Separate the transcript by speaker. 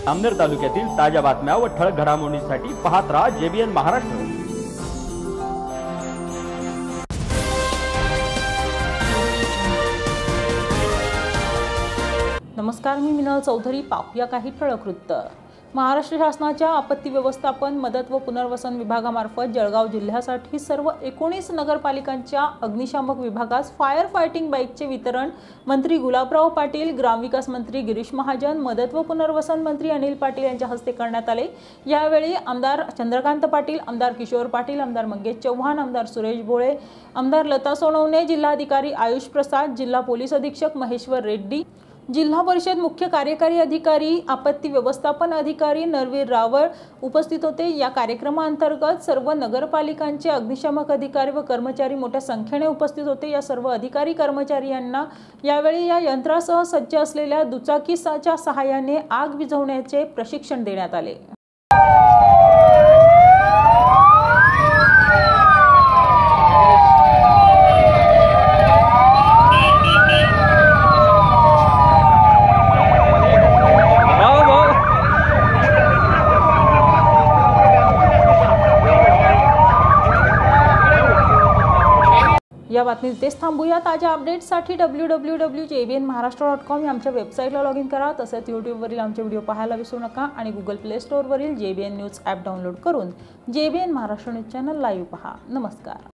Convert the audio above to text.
Speaker 1: अमनेर तालुक्यातील ताज्या बातम्या व ठळक घडामोडींसाठी पाहत रहा JBN महाराष्ट्र।
Speaker 2: नमस्कार, मी मिनल चौधरी। पाहूया काही ठळक वृत्त। महाराष्ट्र शासनाच्या आपत्ती व्यवस्थापन, मदत व पुनर्वसन विभागामार्फत जळगाव जिल्ह्यासाठी सर्व 19 नगरपालिकांच्या अग्निशामक विभागास फायर फायटिंग बाईकचे वितरण मंत्री गुलाबराव पाटील, ग्रामविकास मंत्री गिरीश महाजन, मदत व पुनर्वसन मंत्री अनिल पाटील यांच्या हस्ते करण्यात आले। यावेळी आमदार चंद्रकांत पाटील, आमदार किशोर पाटील, आमदार मंगेश चव्हाण, आमदार सुरेश भोळे, आमदार लता सोनवणे, जिल्हाधिकारी आयुष प्रसाद, जिल्हा पोलीस अधीक्षक महेश्वर रेड्डी, जिल्हा परिषद मुख्य कार्यकारी अधिकारी, आपत्ती व्यवस्थापन अधिकारी नरवीर रावळ उपस्थित होते। या कार्यक्रमाअंतर्गत सर्व नगरपालिकांचे अग्निशामक अधिकारी व कर्मचारी मोठ्या संख्येने उपस्थित होते। या सर्व अधिकारी कर्मचारी यांना यावेळी या यंत्रासह सज्ज असलेल्या दुचाकीच्या सहाय्याने आग विझवण्याचे प्रशिक्षण देण्यात आले। या बातमीत तेच थांबूया। ताज्या अपडेट्ससाठी www.jbnmaharashtra.com या आमच्या वेबसाईटला लॉग इन करा। तसेच यूट्यूबवरील आमचे व्हिडिओ पाहायला विसरू नका आणि गुगल प्ले स्टोअरवरील JBN न्यूज ॲप डाउनलोड करून JBN Maharashtra news channel live पहा। नमस्कार।